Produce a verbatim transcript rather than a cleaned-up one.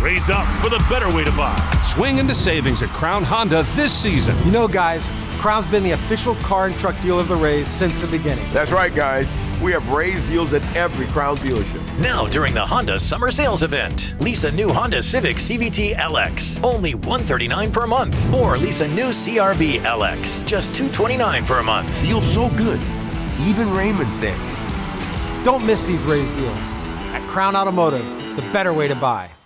Raise up for the better way to buy. Swing into savings at Crown Honda this season. You know, guys, Crown's been the official car and truck dealer of the Rays since the beginning. That's right, guys. We have Rays deals at every Crown dealership. Now during the Honda Summer Sales Event. Lease a new Honda Civic C V T L X, only one hundred thirty-nine dollars per month. Or lease a new C R V L X, just two hundred twenty-nine dollars per month. Deals so good, even Raymond's dancing. Don't miss these Rays deals. At Crown Automotive, the better way to buy.